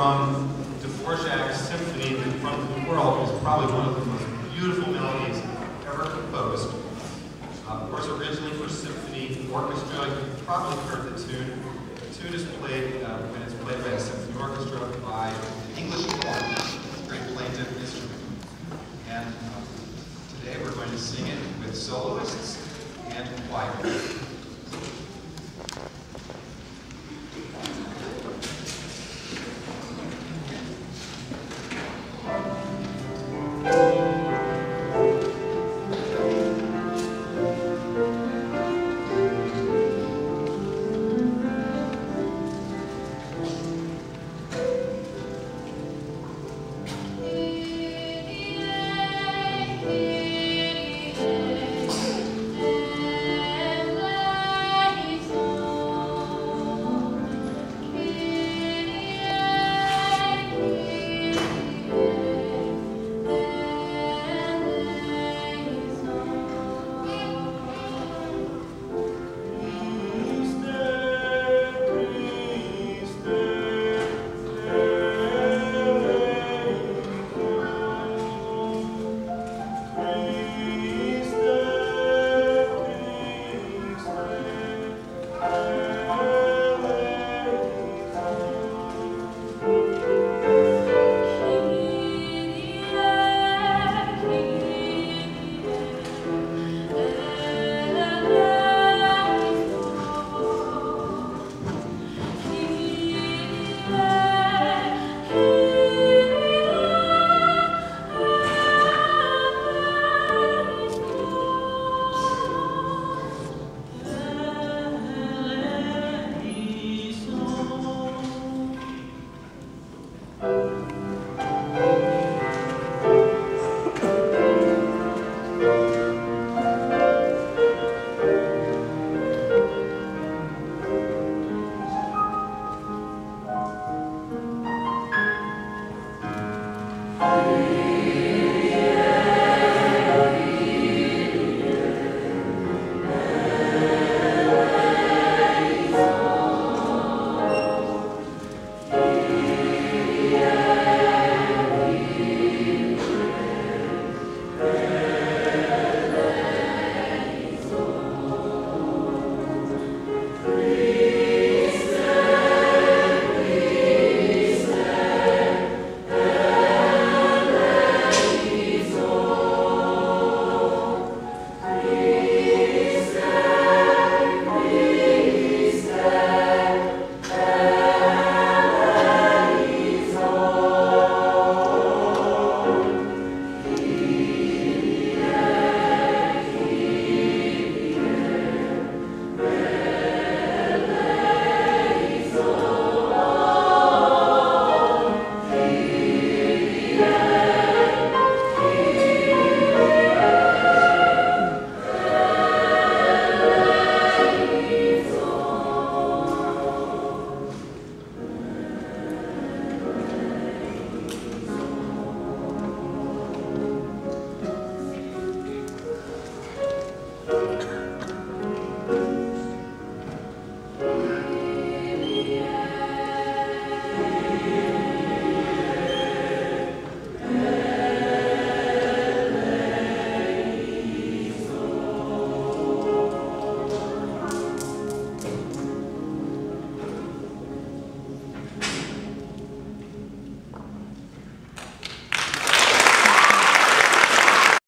from Dvorak's symphony in front of the world is probably one of the most beautiful melodies ever composed. Of course, originally for symphony orchestra, you've probably heard the tune. The tune is played when it's played by a symphony orchestra by an English horn, a very plaintive instrument. And today we're going to sing it with soloists and choir.